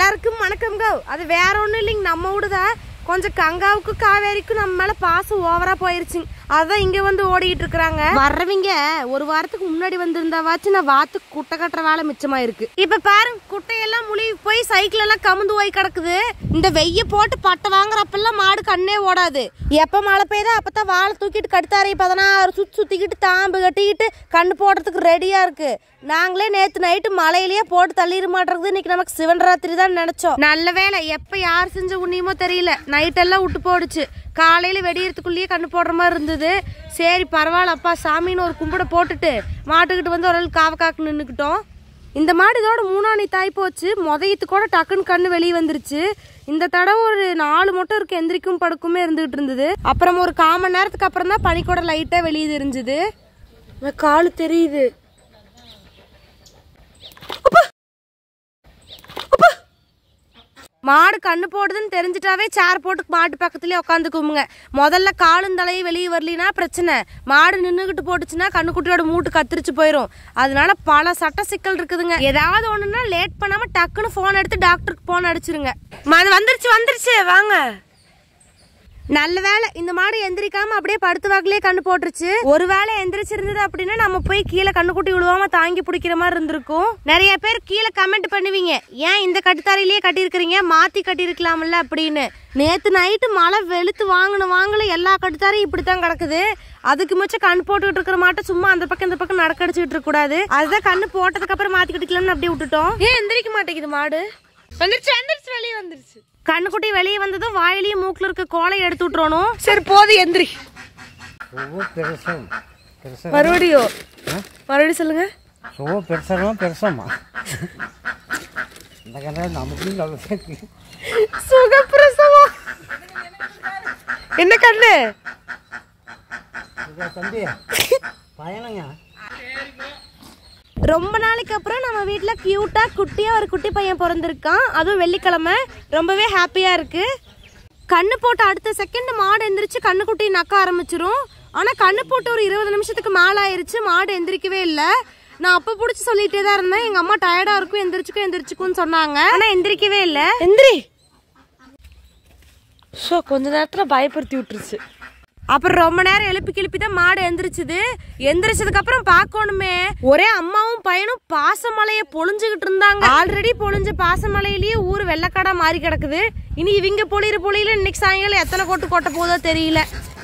எல்லாருக்கும் வணக்கம்ங்க. அது வேற ஒன்றும் இல்லைங்க, நம்ம விடுதா கொஞ்சம் கங்காவுக்கும் காவேரிக்கும் நம்ம மேல பாசம் ஓவரா போயிருச்சுங்க. அதான் இங்க வந்து ஓடிட்டு இருக்கிறாங்க. வர்றவங்க ஒரு வாரத்துக்கு முன்னாடி வந்திருந்தாவாச்சு நான் வாத்துக்கு குட்டை கட்டுற வேலை மிச்சமா இருக்கு. இப்ப பாருங்க, குட்டையெல்லாம் முழுகி போய் சைக்கிள் எல்லாம் கமுந்து போய் கிடக்குது. இந்த வெய்ய போட்டு பட்டை வாங்குறப்பெல்லாம் மாடு கண்ணே ஓடாது. எப்ப மழை பெய்யுதோ அப்பதான் வாழை தூக்கிட்டு கடுத்தாரை 16 சுத்திக்கிட்டு தாம்பு கட்டிக்கிட்டு கண்ணு போடுறதுக்கு ரெடியா இருக்கு. நாங்களே நேத்து நைட்டு மழையிலேயே போட்டு தள்ளிட மாட்டேங்குது. இன்னைக்கு நமக்கு சிவன் ராத்திரி தான் நினைச்சோம். நல்ல வேலை, எப்ப யார் செஞ்ச உண்ணியமோ தெரியல, நைட்டெல்லாம் விட்டு போடுச்சு. காலையில வெடியறதுக்குள்ளேயே கண்ணு போடுற மாதிரி இருந்தது. சரி பரவாயில்ல அப்பா சாமின்னு ஒரு கும்பிட போட்டுட்டு மாட்டுக்கிட்டு வந்து ஒரு காவ காக்கு நின்றுக்கிட்டோம். இந்த மாடு இதோட 3ஆணி தாய் போச்சு. முதயத்து கூட டக்குன்னு கண்ணு வெளியே வந்துருச்சு. இந்த தடவை ஒரு 4 மட்டும் இருக்கு, எந்திரிக்கும் படுக்குமே இருந்துகிட்டு இருந்தது. அப்புறம் ஒரு 1/4 மணி நேரத்துக்கு அப்புறம் தான் பனி கூட லைட்டா வெளியே தெரிஞ்சுது. காலு தெரியுது. மாடு கண்ணு போடுதுன்னு தெரிஞ்சிட்டாவே சேர் போட்டு மாட்டு பக்கத்துலயே உட்காந்துக்குமுங்க. முதல்ல காலும் தலையும் வெளியே வரலினா பிரச்சனை, மாடு நின்றுகிட்டு போட்டுச்சுன்னா கண்ணுக்குட்டியோட மூட்டு கத்திரிச்சு போயிடும். அதனால பல சட்ட சிக்கல் இருக்குதுங்க. ஏதாவது ஒண்ணுன்னா லேட் பண்ணாம டக்குன்னு போன் எடுத்து டாக்டருக்கு போன் அடிச்சிருங்க. வந்துருச்சு வாங்க. நல்ல வேலை இந்த மாடு எந்திரிக்காம அப்படியே படுத்து வாக்கிலே கண்ணு போட்டுருச்சு. ஒரு வேளை எந்திரிச்சிருந்தது அப்படின்னா நம்ம போய் கீழே கண்ணுக்குட்டி விழுவாம தாங்கி பிடிக்கிற மாதிரி இருந்திருக்கும். நிறைய பேர் கீழே கமெண்ட் பண்ணுவீங்க, ஏன் இந்த கட்டுத்தாரிலேயே கட்டியிருக்கிறீங்க, மாத்தி கட்டியிருக்கலாம்ல அப்படின்னு. நேத்து நைட்டு மழை வெளுத்து வாங்கல எல்லா கட்டுத்தாரையும் இப்படித்தான் கிடக்குது. அதுக்கு மிச்சம் கண்ணு போட்டுக்கிட்டு இருக்கிற மாட்டை சும்மா அந்த பக்கம் இந்த பக்கம் நடக்கடிச்சுட்டு இருக்க கூடாது. அதுதான் கண்ணு போட்டதுக்கு அப்புறம் மாத்தி கட்டிக்கலாம்னு அப்படியே விட்டுட்டோம். ஏன் எந்திரிக்க மாட்டேங்குது மாடு? வந்துருச்சு வெளியே வந்துருச்சு. கண்ணுக்குட்டி வெளியே வந்ததும் வாயிலையும் மூக்குல இருக்க கோலை எடுத்து விட்டுறணும். சரி போது எந்திரி. மறுபடியும் சொல்லுங்க. சுகப்பிரசவம் என்ன கண்ணு ரொம்ப நாளைக்கு அப்புறம் நம்ம வீட்டுல கியூட்டா குட்டியா ஒரு குட்டி பையன் பிறந்திருக்கான். அதுவும் வெள்ளிக்கிழமை. ரொம்பவே ஹாப்பியா இருக்கு. கண்ணு போட்டு அடுத்த செகண்ட் மாடு எந்திரிச்சு கண்ணுக்குட்டி நக்க ஆரம்பிச்சிரும். ஆனா கண்ணு போட்டு ஒரு 20 நிமிஷத்துக்கு மேல ஆயிருச்சு, மாடு எந்திரிக்கவே இல்லை. நான் அப்ப புடிச்சு சொல்லிட்டே தான் இருந்தேன், எங்க அம்மா டயர்டா இருக்கும் எந்திரிச்சுக்குன்னு சொன்னாங்க. ஆனா எந்திரிக்கவே இல்லை. எந்திரி கொஞ்ச நேரத்துல பயப்படுத்தி விட்டுருச்சு. அப்புறம் ரொம்ப நேரம் எழுப்பி தான் மாடு எந்திரிச்சுது. எந்திரிச்சதுக்கு அப்புறம் பார்க்கணுமே, ஒரே அம்மாவும் பையனும் பாசமலைய பொழிஞ்சுகிட்டு இருந்தாங்க. ஆல்ரெடி பொழிஞ்ச பாசமலையிலேயே ஊர் வெள்ளக்காடா மாறி கிடக்குது. இனி இவங்க பொழியில இன்னைக்கு சாயங்காலம் எத்தனை கொட்ட போதோ தெரியல.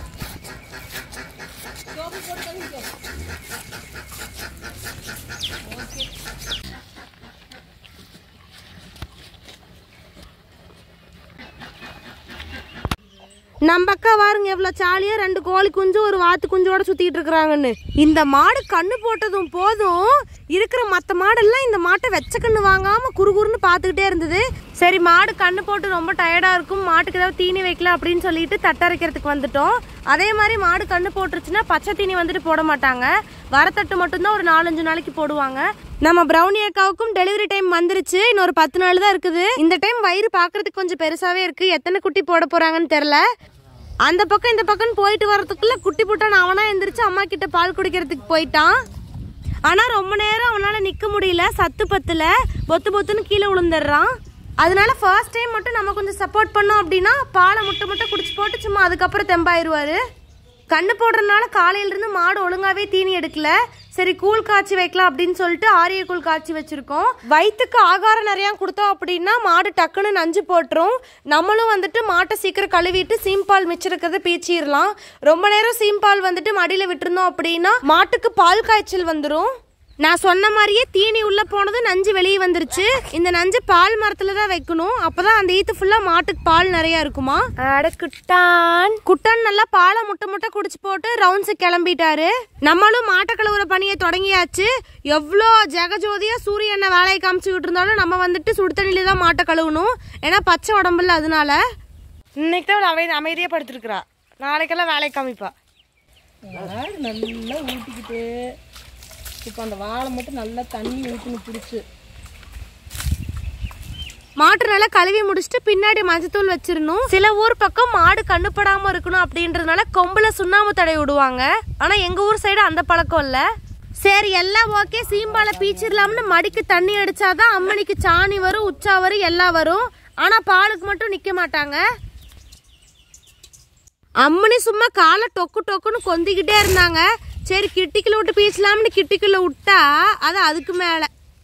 நம்ம அக்கா பாருங்க எவ்வளவு ஜாலியா 2 கோழி குஞ்சு ஒரு வாத்து குஞ்சோட சுத்திட்டு இருக்கிறாங்கன்னு. இந்த மாடு கண்ணு போட்டதும் போதும் இருக்கிற மற்ற மாடெல்லாம் இந்த மாட்டை வெச்ச கண்ணு வாங்காம குறுகுறுன்னு பாத்துக்கிட்டே இருந்தது. சரி மாடு கண்ணு போட்டு ரொம்ப டயர்டா இருக்கும், மாட்டுக்கு ஏதாவது தீனி வைக்கல அப்படின்னு சொல்லிட்டு தட்டரைக்கிறதுக்கு வந்துட்டோம். அதே மாதிரி மாடு கண்ணு போட்டுருச்சுன்னா பச்சை தீனி வந்துட்டு போட மாட்டாங்க, வரத்தட்டு மட்டும்தான் ஒரு 4-5 நாளைக்கு போடுவாங்க. நம்ம பிரௌனி அக்காவுக்கும் டெலிவரி டைம் வந்துருச்சு, இன்னொரு 10 நாள் தான் இருக்குது. இந்த டைம் வயிறு பாக்குறதுக்கு கொஞ்சம் பெருசாவே இருக்கு. எத்தனை குட்டி போட போறாங்கன்னு தெரியல. அந்த பக்கம் இந்த பக்கம் போயிட்டு வர்றதுக்குள்ள குட்டி புட்டான் அவனா எந்திரிச்சு அம்மா கிட்ட பால் குடிக்கிறதுக்கு போயிட்டான். ஆனா ரொம்ப நேரம் அவனால நிக்க முடியல, சத்து பத்துல பொத்துன்னு கீழே விழுந்துடுறான். அதனால ஃபர்ஸ்ட் டைம் மட்டும் நம்ம கொஞ்சம் சப்போர்ட் பண்ணோம் அப்படின்னா பாலை முட்டை குடிச்சு போட்டு சும்மா அதுக்கப்புறம் தெம்பாயிருவாரு. கண்ணு போடுறதுனால காலையில இருந்து மாடு ஒழுங்காவே தீனி எடுக்கல. சரி கூழ் காய்ச்சி வைக்கலாம் அப்படின்னு சொல்லிட்டு ஆரிய கூழ் காய்ச்சி வச்சிருக்கோம். வயிற்றுக்கு ஆகாரம் நிறைய கொடுத்தோம் அப்படின்னா மாடு டக்குன்னு நஞ்சு போட்டுரும். நம்மளும் வந்துட்டு மாட்டை சீக்கிரம் கழுவிட்டு சீம்பால் மிச்சம் இருக்கிறத பீச்சிடலாம். ரொம்ப நேரம் சீம்பால் வந்துட்டு மடியில விட்டுருந்தோம் அப்படின்னா மாட்டுக்கு பால் காய்ச்சல் வந்துடும். நான் சொன்ன மாதிரியே தீனி உள்ள போனது நஞ்சு வெளியே வந்துருச்சு. இந்த நஞ்சு பால் மரத்துல தான் வைக்கணும், அப்பதான் அந்த ஈத்து ஃபுல்லா மாட்டுக்கு பால் நிறைய இருக்குமா. குட்டான் நல்லா பாலை முட்டை குடிச்சு போட்டு ரவுண்ட்ஸ் கிளம்பிட்டாரு. நம்மளும் மாட்டை கழுவுற பணியை தொடங்கியாச்சு. எவ்வளோ ஜெகஜோதியா சூரிய எண்ணெய் வேலையை காமிச்சுக்கிட்டு இருந்தாலும் நம்ம வந்துட்டு சுடு தண்ணியில தான் மாட்டை கழுவணும், ஏன்னா பச்சை உடம்புல. அதனால இன்னைக்கு தான் அமைதியா படுத்துருக்குறா, நாளைக்கெல்லாம் வேலையை காமிப்பா. நல்லா ஊட்டிக்கிட்டு இப்போ அந்த வாழை மட்டும் நல்லா தண்ணி ஊற்றின்னு பிடிச்சி மாட்டு நல்லா கழுவி முடிச்சுட்டு பின்னாடி மஞ்சத்தூள் வச்சிடணும். சில ஊர் பக்கம் மாடு கண்ணுப்படாம இருக்கணும் அப்படின்றதுனால கொம்புல சுண்ணாம்பு தடை விடுவாங்க. ஆனா எங்க ஊர் சைடு அந்த பழக்கம் இல்ல. சரி எல்லாம் ஓகே. சீம்பால பீச்சிடலாம்னு மடிக்கு தண்ணி அடிச்சாதான் அம்மனிக்கு சாணி வரும், உச்சா வரும், எல்லாம் வரும். ஆனா பாலுக்கு மட்டும் நிக்க மாட்டாங்க. அம்மனி சும்மா காலை டொக்கு டொக்குன்னு கொந்திக்கிட்டே இருந்தாங்க. சரி கிட்டிக்குள்ள விட்டு பீச்சலாம்னு கிட்டிக்குள்ள விட்டா அது அதுக்கு மேல.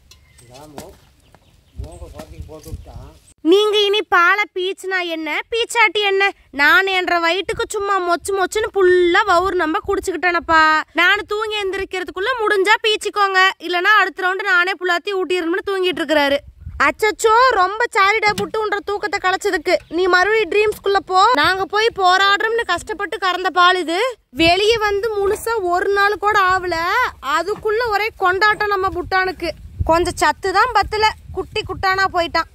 நீங்க இனி பாலை பீச்சுனா என்ன பீச்சாட்டி என்ன, நான் என்ற வயிற்றுக்கு சும்மா மொச்சு மொச்சுன்னு புல்லா வவுறு நம்ம குடிச்சுக்கிட்டேனப்பா. நான் தூங்கி எந்திரிக்கிறதுக்குள்ள முடிஞ்சா பீச்சிக்கோங்க, இல்லனா அடுத்த ரவுண்டு நானே புல்லாத்தி ஊட்டிடணும்னு தூங்கிட்டு இருக்கிறாரு. அச்சச்சோ, ரொம்ப சாரிடா புட்டுன்ற தூக்கத்தை கலைச்சதுக்கு. நீ மறுபடியும் ட்ரீம்ஸ்குள்ள போ. நாங்க போய் போராடுறோம்னு கஷ்டப்பட்டு கறந்த பால் இது. வெளியே வந்து முழுசா ஒரு நாள் கூட ஆகல, அதுக்குள்ள ஒரே கொண்டாட்டம் நம்ம புட்டானுக்கு. கொஞ்சம் சத்து தான் பத்தல, குட்டி குட்டானா போயிட்டான்.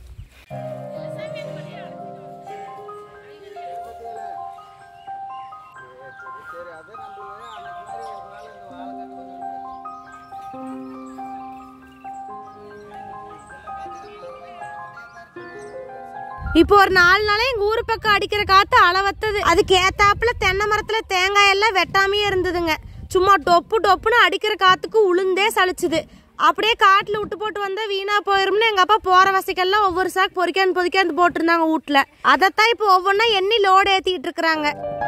இப்போ ஒரு 4 நாளே எங்க ஊரு பக்கம் அடிக்கிற காத்து அளவத்தது. அதுக்கு ஏத்தாப்புல தென்னை மரத்துல தேங்காய் எல்லாம் வெட்டாமையே இருந்ததுங்க. சும்மா டொப்பு டொப்புன்னு அடிக்கிற காத்துக்கு உளுந்தே சலிச்சுது. அப்படியே காட்டுல விட்டு போட்டு வந்தா வீணா போயிரும்னு எங்க அப்பா போற வசைக்கெல்லாம் ஒவ்வொரு சாக்கு பொறிக்காந்து போட்டிருந்தாங்க வீட்டுல. அதைத்தான் இப்போ ஒவ்வொன்னா எண்ணி லோடு ஏத்திட்டு இருக்கிறாங்க.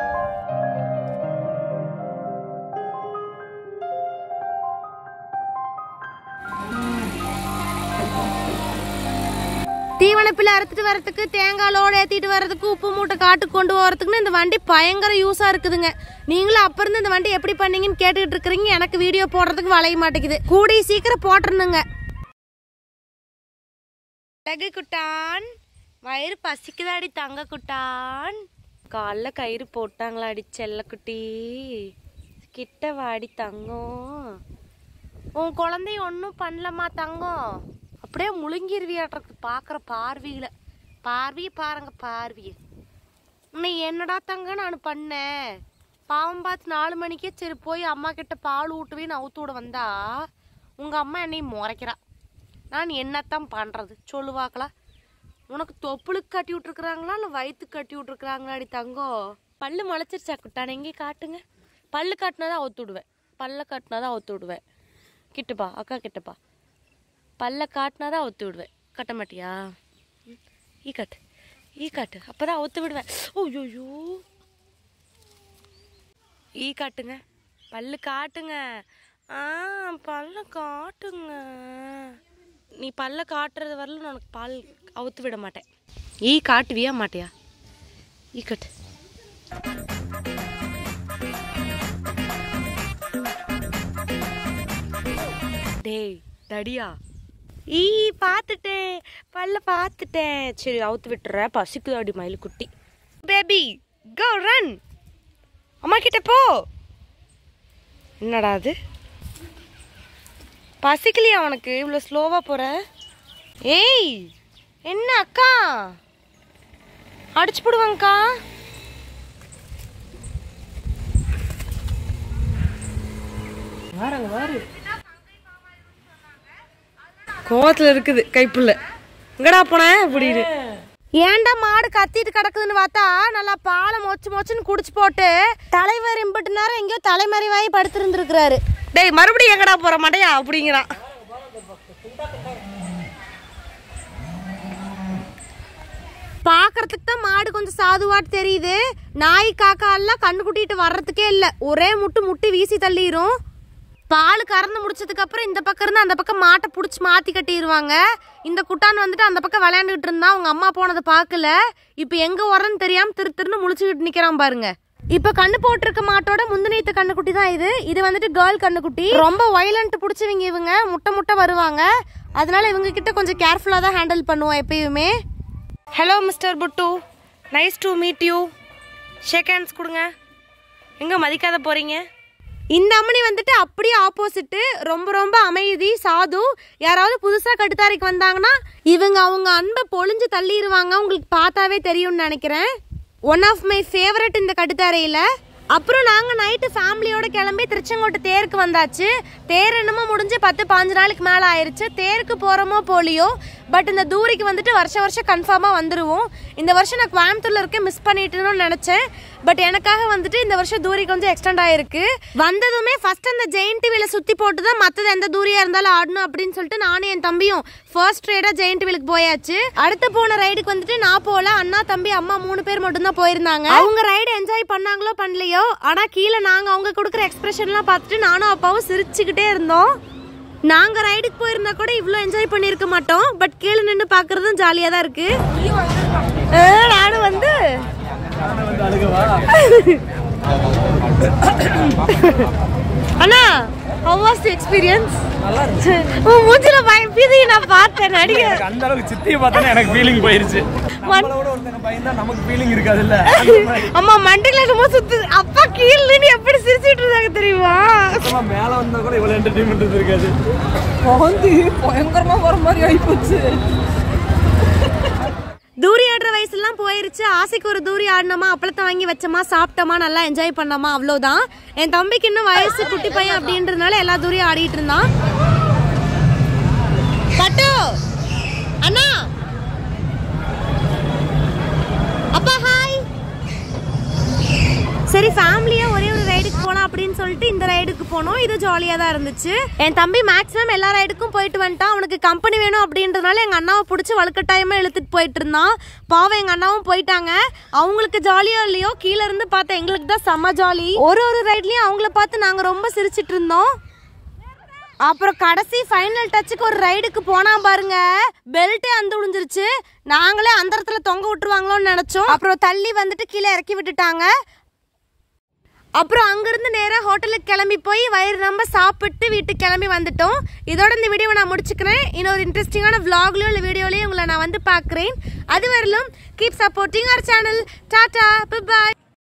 தீவனப்பில் அறுத்துட்டு வரதுக்கு, தேங்காய் லோடு ஏற்றிட்டு வர்றதுக்கு, உப்பு மூட்டை காட்டுக்கு கொண்டு போகிறதுக்குன்னு இந்த வண்டி பயங்கர யூஸாக இருக்குதுங்க. நீங்களும் அப்போ இருந்து இந்த வண்டி எப்படி பண்ணீங்கன்னு கேட்டுக்கிட்டு இருக்கிறீங்க. எனக்கு வீடியோ போடுறதுக்கு வளைய மாட்டேங்குது. கூடி சீக்கிரம் போட்டுருந்துங்க. அழகு குட்டான், வயிறு பசிக்குதாடி தங்க குட்டான். காலைல கயிறு போட்டாங்களாடி செல்ல குட்டி. கிட்ட வாடி தங்கம். உன் குழந்தைய ஒன்றும் பண்ணலமா தங்கம். அப்படியே முழுங்கிருவியாட்டுறது பார்க்குற பார்வையில். பார்வையை பாருங்க பார்வையை. உன்னை என்னடா தங்க நான் பண்ணேன். பாவம் பார்த்து 4 மணிக்கே சரி போய் அம்மா கிட்ட பால் ஊட்டுவேன்னு அவுத்து விட வந்தா உங்கள் அம்மா என்னையும் முறைக்கிறா. நான் என்னத்தான் பண்ணுறது சொல்லுவாங்களா? உனக்கு தொப்புளுக்கு கட்டி விட்ருக்குறாங்களா இல்லை வயிற்றுக்கு கட்டி விட்ருக்குறாங்களாடி தங்கம்? பல்லு முளைச்சிருச்சா குட்டான எங்கே காட்டுங்க. பல்லு காட்டினாதான் அவுத்து விடுவேன், பல்ல காட்டினாதான் அவுத்து விடுவேன். கிட்டப்பா அக்கா கிட்டப்பா, பல்ல காட்டினாதான் அவுத்து விடுவேன். கட்ட மாட்டியா? ஈ காட்டு அப்போதான் அவுத்து விடுவேன். ஓய்யோ ஈ காட்டுங்க, பல்லு காட்டுங்க. பல்ல காட்டுங்க. நீ பல்ல காட்டுறது வரல உனக்கு பால் அவுத்து விட மாட்டேன். ஈ காட்டுவியா மாட்டியா? ஈ காட்டு. டேய் தடியா. ஈ பார்த்துட்டேன், பல்ல பார்த்துட்டேன். சரி அவுத்து விட்டுற, பசிக்குது அடி மயில் குட்டி. பேபி கோ ரன், அம்மா கிட்ட போ. என்னடா அது, பசிக்கலையா உனக்கு? இவ்வளோ ஸ்லோவா போற? ஏய் என்ன அக்கா அடிச்சு போடுவாங்கக்கா. வாரங்க வாரு கோவத்துல இருக்குது கைப்புள்ள. எங்கடா போன அப்படின்னு. ஏன்டா மாடு கத்திட்டு கிடக்குதுன்னு பார்த்தா நல்லா பாலை மொச்சு மொச்சுன்னு குடிச்சு போட்டு தலைவர் இம்பிட்டு நேரம் எங்கேயோ தலைமறைவாயி படுத்திருந்துருக்கிறாரு. டேய் மறுபடியும் எங்கடா போற மாட்டையா அப்படிங்கிறான். பாக்குறதுக்கு தான் மாடு கொஞ்சம் சாதுவாட்டு தெரியுது. நாய் காக்கா எல்லாம் கண்ணு குட்டிட்டு வர்றதுக்கே இல்லை, ஒரே முட்டி வீசி தள்ளிரும். பால் கறந்து முடிச்சதுக்கு அப்புறம் இந்த பக்கம் இருந்து அந்த பக்கம் மாட்டை பிடிச்சி மாத்தி கட்டிடுவாங்க. இந்த குட்டான் வந்துட்டு அந்த பக்கம் விளையாண்டுட்டு இருந்தா அவங்க அம்மா போனதை பார்க்கல. இப்ப எங்க வரன்னு தெரியாம திருன்னு முழிச்சுக்கிட்டு நிக்கிறான் பாருங்க. இப்ப கண்ணு போட்டிருக்க மாட்டோட முந்தினீத்த கண்ணுக்குட்டி தான் இது. இது வந்துட்டு கேர்ள் கண்ணுக்குட்டி. ரொம்ப வயலண்ட் பிடிச்சவங்க இவங்க, முட்டை வருவாங்க. அதனால இவங்க கிட்ட கொஞ்சம் கேர்ஃபுல்லா தான் ஹேண்டில் பண்ணுவோம் எப்பயுமே. Hello mister Puttu, nice to meet you. Shake hands கொடுங்க. எங்க மதிக்காத போறீங்க? இந்த அம்மனி வந்துட்டு அப்படியே ஆப்போசிட்டு, ரொம்ப அமைதி சாது. யாராவது புதுசாக கட்டுத்தாரைக்கு வந்தாங்கன்னா இவங்க அவங்க அன்பை பொழிஞ்சு தள்ளிடுவாங்க. உங்களுக்கு பார்த்தாவே தெரியும்னு நினைக்கிறேன். ஒன் ஆஃப் மை ஃபேவரட் இந்த கட்டுத்தாரையில். அப்புறம் நாங்கள் நைட்டு ஃபேமிலியோட கிளம்பி திருச்செங்கோட்டை தேருக்கு வந்தாச்சு. தேர் என்னமோ முடிஞ்சு 10-15 நாளுக்கு மேலே ஆயிடுச்சு. தேருக்கு போகிறோமோ போலியோ பட் இந்த தூரிக்கு வந்துட்டு வருஷம் கன்ஃபார்மாக வந்துடுவோம். இந்த வருஷம் நான் கோயம்புத்தூர்ல இருக்கேன், மிஸ் பண்ணிட்டுன்னு நினச்சேன். பட் எனக்காக வந்துட்டு இந்த வருஷம் தூரி கொஞ்சம் எக்ஸ்டெண்ட் ஆயிருக்கு. வந்ததுமே ஃபர்ஸ்ட் அந்த ஜெயின் டிவில சுற்றி போட்டு தான் மற்றது எந்த தூரியாக இருந்தாலும் ஆடணும் அப்படின்னு சொல்லிட்டு நானும் என் தம்பியும் ஃபர்ஸ்ட் ரைடாக ஜெயின் டிவிலுக்கு போயாச்சு. அடுத்து போன ரைடுக்கு வந்துட்டு நான் போகல, அண்ணா தம்பி அம்மா 3 பேர் மட்டும் தான் போயிருந்தாங்க. அவங்க ரைடு என்ஜாய் பண்ணாங்களோ பண்ணலையோ, ஆனால் கீழே நாங்கள் அவங்க கொடுக்குற எக்ஸ்பிரஷன்லாம் பார்த்துட்டு நானும் அப்பாவும் சிரிச்சுக்கிட்டே இருந்தோம். நாங்க ரைடுக்கு போயிருந்தா கூட இவ்வளோ என்ஜாய் பண்ணியிருக்க மாட்டோம். பட் கீழே நின்று பார்க்கறதும் ஜாலியாக தான் இருக்கு. நானும் வந்து அண்ணா, how was the experience? நல்லா இருந்துச்சு. மூஞ்சில பயப்பீதி நான் பார்த்தேன் நடிகர். அந்த அளவுக்கு சித்தியை பார்த்தா எனக்கு ஃபீலிங் போயிருச்சு. நம்மளோட ஒருத்தங்க பயந்தா நமக்கு ஃபீலிங் இருக்காதுல்ல. அம்மா மண்டையில என்னமோ சுத்து. அப்பா கீழ நின்னு எப்படி சிரிச்சிட்டு இருந்தாங்க தெரியுமா? அம்மா மேல வந்தா கூட இவ்வளவு என்டர்டெயின்மென்ட் இருக்காது. வந்து பயங்கரமா வர மாதிரி ஆயிப்போச்சு. தூரி ஆடுற வயசுலாம் போயிருச்சு. ஆசைக்கு ஒரு தூரி ஆடினோமா, அப்பளத்தை வாங்கி வச்சோமா, சாப்பிட்டோமா, நல்லா என்ஜாய் பண்ணோமா, அவ்வளோதான். என் தம்பிக்கு இன்னும் வயசு குட்டி பையன் அப்படின்றதுனால எல்லா தூரியும் ஆடிட்டு இருந்தான். பட்டு அண்ணா, அப்பா ஹாய். சரி, ஃபேமிலியா ஒரே ஒரு ரைடுக்கு போலாம் அப்படின்னு சொல்லிட்டு இந்த ரைடுக்கு போனோம். இது ஜாலியா தான் இருந்துச்சு. என் தம்பி மேக்ஸிமம் எல்லா ரைடுக்கும் போயிட்டு வந்துட்டான். அவனுக்கு கம்பெனி வேணும் அப்படின்றதுனால எங்க அண்ணாவை பிடிச்சி வலுக்கட்டாயமா இழுத்துட்டு போயிட்டு இருந்தான். பாவம் எங்க அண்ணாவும் போயிட்டாங்க. அவங்களுக்கு ஜாலியோ இல்லையோ, கீழே இருந்து பார்த்த எங்களுக்கு தான் செம்ம ஜாலி. ஒரு ரைட்லயும் அவங்கள பார்த்து நாங்க ரொம்ப சிரிச்சிட்டு இருந்தோம். அப்புறம் கடைசி ஃபைனல் டச்சுக்கு ஒரு ரைடுக்கு போனா பாருங்க, பெல்ட்டே அந்த விழுந்துருச்சு. நாங்களே அந்த இடத்துல தொங்க விட்டுருவாங்களோன்னு நினைச்சோம். அப்புறம் தள்ளி வந்துட்டு கீழே இறக்கி விட்டுட்டாங்க. அப்புறம் அங்கிருந்து நேராக ஹோட்டலுக்கு கிளம்பி போய் வயிறு ரொம்ப சாப்பிட்டு வீட்டுக்கு கிளம்பி வந்துட்டோம். இதோட இந்த வீடியோவை நான் முடிச்சுக்கிறேன். இன்னொரு இன்ட்ரெஸ்டிங்கான vlogலயோ இல்லை வீடியோலயோ உங்களை நான் வந்து பார்க்குறேன். அது வரலும் keep supporting our channel. Tata, bye bye.